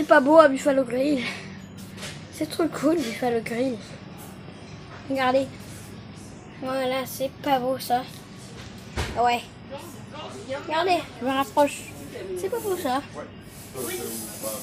C'est pas beau à Buffalo Grill. C'est trop cool Buffalo Grill. Regardez. Voilà, c'est pas beau ça. Ouais. Regardez, je me rapproche. C'est pas beau ça.